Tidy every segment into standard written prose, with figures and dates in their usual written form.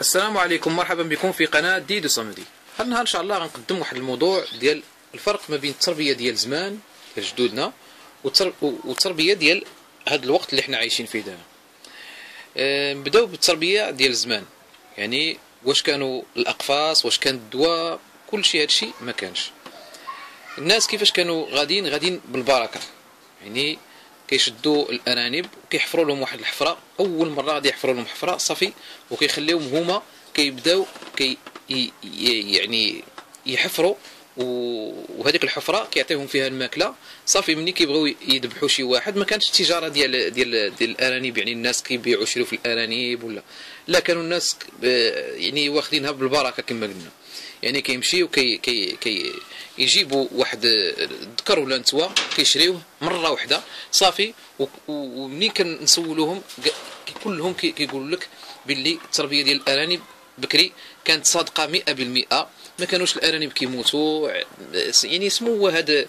السلام عليكم، مرحبا بكم في قناة ديدو صمدي. هذا النهار ان شاء الله غنقدم واحد الموضوع ديال الفرق ما بين التربية ديال زمان ديال جدودنا والتربية ديال هذا الوقت اللي حنا عايشين فيه دابا. نبداو بالتربية ديال زمان، يعني واش كانوا الاقفاص، واش كان الدواء، كل شيء هادشي ما كانش. الناس كيفاش كانوا غاديين بالبركة، يعني كيشدوا الارانب وكيحفروا لهم واحد الحفره. اول مره غادي يحفروا لهم حفره صافي، وكيخليوهم هما كيبداو يعني يحفروا، وهذيك الحفره كيعطيهم فيها الماكله صافي. ملي كيبغيو يذبحوا شي واحد، ما كانتش التجاره ديال الارانب، يعني الناس كيبيعوا يشريو في الارانب ولا لا، كانوا الناس يعني واخدينها بالبركه كما قلنا. يعني كيمشيو يجيبوا واحد الذكر ولا نتوى كيشريوه مره واحده صافي. ومنين كنسولوهم كلهم كيقولوا لك باللي التربيه ديال الارانب بكري كانت صادقه 100%. ما كانوش الارانب كيموتوا. يعني سمو هذا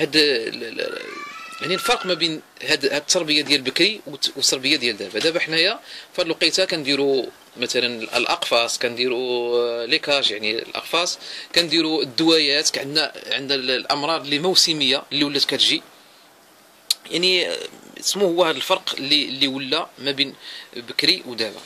يعني الفرق ما بين هاد التربيه ديال بكري والتربيه ديال دابا. دابا حنايا في هاد الوقيته كنديروا مثلا الاقفاص، كنديروا ليكاج يعني الاقفاص، كنديروا الدوايات، عندنا الامراض اللي موسميه اللي ولات كتجي. يعني اسمه هو هذا الفرق اللي ولا ما بين بكري ودابا.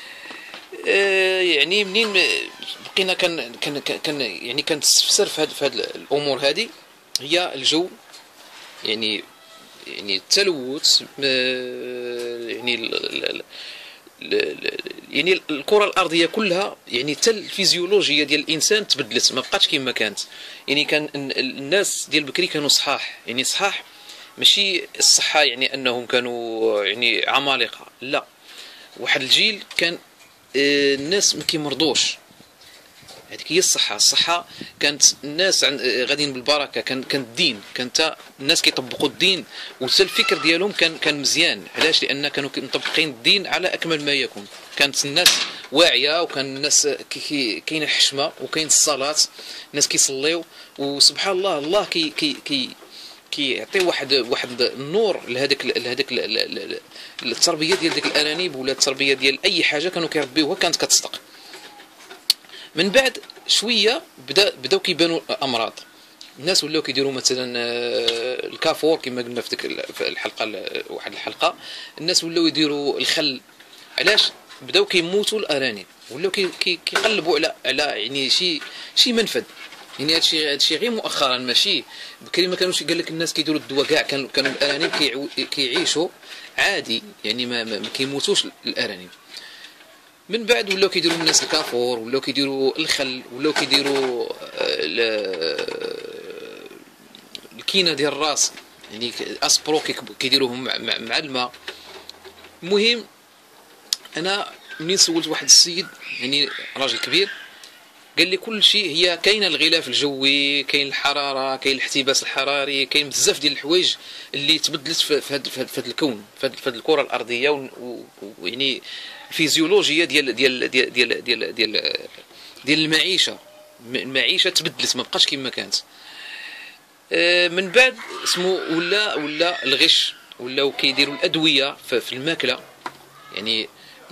يعني منين بقينا يعني كنتستفسر في هاد الامور هذه، هي الجو، يعني التلوث، يعني الكره الارضيه كلها، يعني حتى الفيزيولوجيا ديال الانسان تبدلت، ما بقاتش كما كانت. يعني كان الناس ديال بكري كانوا صحاح، يعني صحاح ماشي الصحه يعني انهم كانوا يعني عمالقه، لا. واحد الجيل كان الناس ما كيمرضوش. هذيك هي الصحه كانت الناس غاديين بالبركه. كان الدين، كانت الناس كيطبقوا الدين، وحتى الفكر ديالهم كان مزيان. علاش؟ لان كانوا مطبقين الدين على اكمل ما يكون. كانت الناس واعيه، وكان الناس كاين الحشمه وكاين الصلاه، الناس كيصليو. وسبحان الله، الله كيعطي واحد النور لهذيك التربيه ديال ديك الارانب، ولا التربيه ديال اي حاجه كانوا كيربيوها كانت كتصدق. من بعد شويه بداو كيبانوا امراض. الناس ولاو كيديروا مثلا الكافور كما قلنا في ديك الحلقه، واحد الحلقه الناس ولاو يديروا الخل. علاش؟ بداو كيموتوا الارانب، ولاو كيقلبوا على يعني شي منفذ. يعني هادشي غير مؤخرا، ماشي بكري. ما كانوش قال لك الناس كيديروا الدواء كاع، كانوا الارانب كيعيشوا عادي، يعني ما كيموتوش الارانب. من بعد ولاو كيديروا الناس الكافور، ولاو كيديروا الخل، ولاو كيديروا الكينه ديال الراس، يعني اسبرو كيديروهم مع الماء. المهم انا منين سولت واحد السيد، يعني راجل كبير، قال لي كل شيء هي كاينه الغلاف الجوي، كاين الحراره، كاين الاحتباس الحراري، كاين بزاف ديال الحوايج اللي تبدلت في هذا الكون، في هذه الكره الارضيه. ويعني الفيزيولوجيا ديال المعيشه تبدلت، ما بقاش كما كانت. من بعد اسمو ولا الغش، ولاو كيديروا الادويه في الماكله. يعني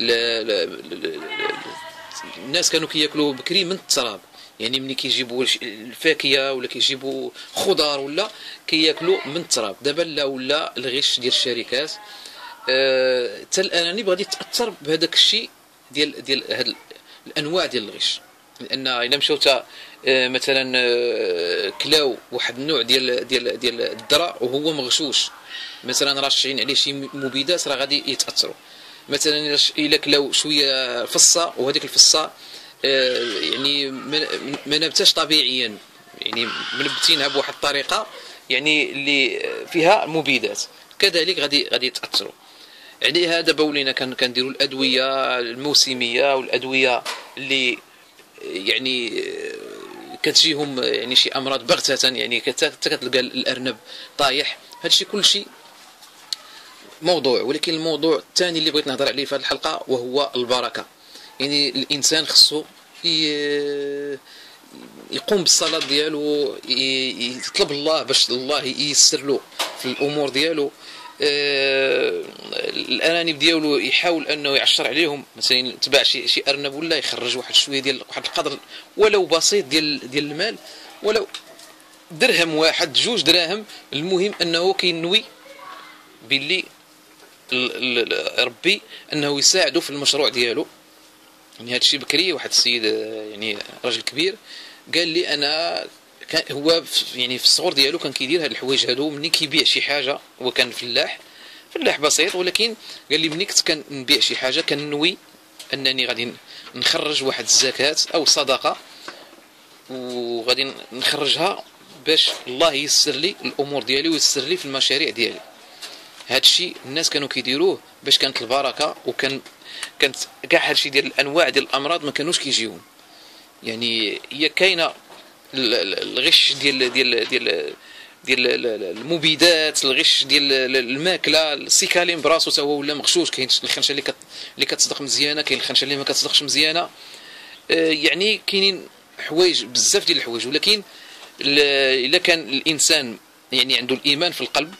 الناس كانوا كياكلوا بكري من التراب، يعني ملي كيجيبوا الفاكهه ولا كيجيبوا خضار ولا كياكلوا من التراب. دابا لا، ولا الغش ديال الشركات. حتى الارانب غادي تاثر بهذاك الشيء ديال هاد الانواع ديال الغش. لان الا مشاو مثلا كلاو واحد النوع ديال الذره وهو مغشوش، مثلا راشين عليه شي مبيدات، راه غادي يتاثروا. مثلا الا كلاو شويه فصه، وهذيك الفصه يعني ما نبتاش طبيعيا، يعني منبتينها بواحد الطريقه يعني اللي فيها مبيدات، كذلك غادي يتاثروا. يعني هذا دابا ولينا كنديروا الادويه الموسميه، والادويه اللي يعني كتجيهم يعني شي امراض بغته، يعني كتلقى الارنب طايح. هادشي كلشي موضوع، ولكن الموضوع الثاني اللي بغيت نهضر عليه في هذه الحلقه وهو البركه. يعني الانسان خصو يقوم بالصلاه ديالو، يطلب الله باش الله ييسر له في الامور ديالو. الارانب ديالو يحاول انه يعشر عليهم، مثلا تباع شي ارنب ولا يخرج واحد شويه ديال واحد القدر ولو بسيط ديال المال، ولو درهم واحد 2 دراهم، المهم انه كينوي باللي ربي انه يساعده في المشروع ديالو. يعني هذا الشيء بكري واحد السيد يعني راجل كبير قال لي انا هو يعني في الصغر ديالو كان كيدير هاد الحوايج هادو، ملي كيبيع شي حاجه، هو كان فلاح بسيط، ولكن قال لي ملي كنت كنبيع شي حاجه كنوي انني غادي نخرج واحد الزكاه او صدقه، وغادي نخرجها باش الله ييسر لي الامور ديالي وييسر لي في المشاريع ديالي. هاد الشيء الناس كانوا كيديروه باش كانت البركه، كانت كاع هادشي ديال الانواع ديال الامراض ما كانوش كيجيهم. يعني هي كاينه الغش ديال المبيدات، الغش ديال الماكله، السيكالين براسو تا هو ولا مغشوش، كاين الخنشه اللي كتصدق مزيانه، كاين الخنشه اللي ما كتصدقش مزيانه. يعني كاينين حوايج بزاف ديال الحوايج، ولكن الا كان الانسان يعني عنده الايمان في القلب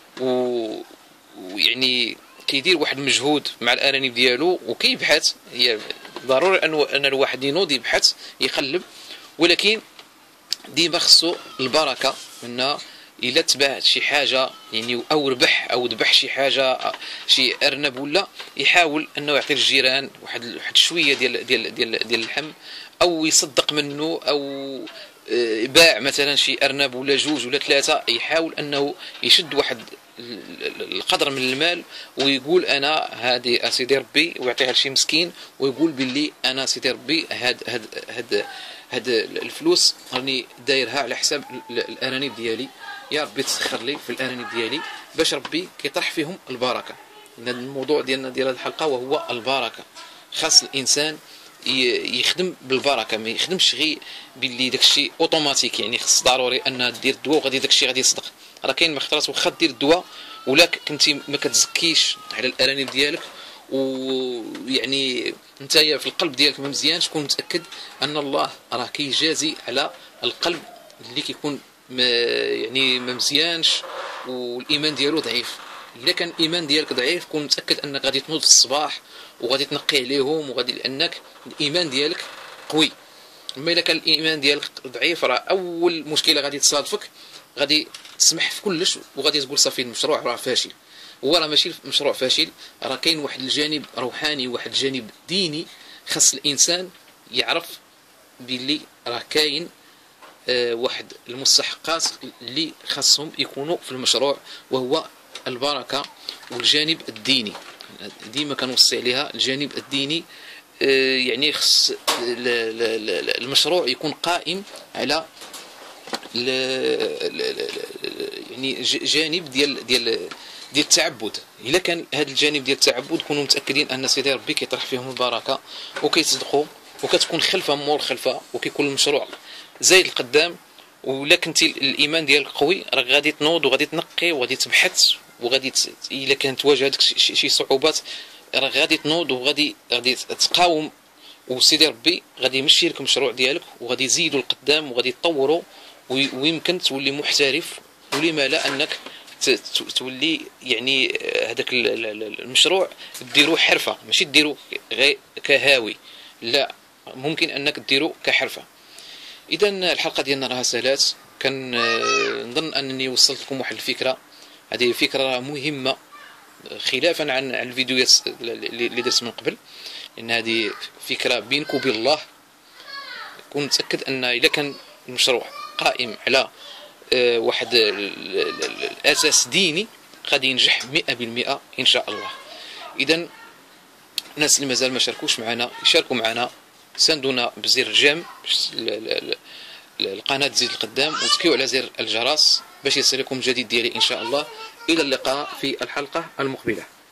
ويعني كيدير واحد المجهود مع الارانب ديالو وكيبحث، هي ضروري ان الواحد ينوض يبحث يقلب، ولكن ديما خصو البركه منها. الا تباع شي حاجه يعني او ربح او ذبح شي حاجه شي ارنب ولا، يحاول انه يعطي للجيران واحد شويه ديال اللحم، او يصدق منه، او باع مثلا شي ارنب ولا 2 ولا 3، يحاول انه يشد واحد القدر من المال ويقول انا هذه سيدي ربي، ويعطيها لشي مسكين ويقول باللي انا سيدي ربي هاد الفلوس راني دايرها على حساب الارانب ديالي، يا ربي تسخر لي في الارانب ديالي باش ربي كيطرح فيهم البركه. الموضوع ديالنا ديال هذه الحلقه وهو البركه. خاص الانسان يخدم بالبركه، ما يخدمش غير باللي داكشي اوتوماتيك، يعني خص ضروري ان دير الدواء وغادي داكشي غادي يصدق. راه كاين مخطرات واخا دير الدواء ولا كنتي ما كتزكيش على الارانب ديالك، ويعني نتايا في القلب ديالك ما مزيانش، كون متاكد ان الله راه كيجازي على القلب اللي كيكون يعني ما مزيانش والايمان ديالو ضعيف. الا كان الايمان ديالك ضعيف كون متاكد انك غادي تنوض في الصباح وغادي تنقي عليهم وغادي، لانك الايمان ديالك قوي. اما الا كان الايمان ديالك ضعيف راه اول مشكله غادي تصادفك غادي تسمح في كلش وغادي تقول صافي المشروع راه فاشل. هو راه ماشي مشروع فاشل، راه كاين واحد الجانب روحاني، واحد الجانب ديني خاص الانسان يعرف باللي راه كاين واحد المستحقات اللي خاصهم يكونوا في المشروع، وهو البركه والجانب الديني. ديما كنوصي عليها الجانب الديني. يعني خص المشروع يكون قائم على يعني جانب ديال التعبد. الا كان هذا الجانب ديال التعبد كونوا متاكدين ان سيدي ربي كيطرح فيهم البركه وكيصدقوا وكتكون خلفه مور خلفه وكيكون المشروع زايد القدام. ولا كنتي الايمان ديالك قوي راه غادي تنوض وغادي تنقي وغادي تبحث وغادي الا كانت واجهتك شي صعوبات راه غادي تنوض وغادي تقاوم، وسيدي ربي غادي يمشي لك المشروع ديالك وغادي يزيدوا القدام وغادي يطوروا ويمكن تولي محترف. ولما لا انك تولي يعني هذاك المشروع ديرو حرفه، ماشي ديرو غير كهاوي، لا ممكن انك ديرو كحرفه. اذا الحلقه ديالنا راها سالات، نظن انني وصلت لكم واحد الفكره. هذه فكره مهمه خلافا عن الفيديوهات اللي درت من قبل، لان هذه فكره بينك وبين الله. كون متاكد ان اذا كان المشروع قائم على واحد الاساس ديني غادي ينجح 100% ان شاء الله. اذا الناس اللي مازال ما شاركوش معنا يشاركوا معنا، ساندونا بزر جيم القناه تزيد القدام، وتكيو على زر الجرس باش يصلكم الجديد ديالي ان شاء الله. الى اللقاء في الحلقه المقبله.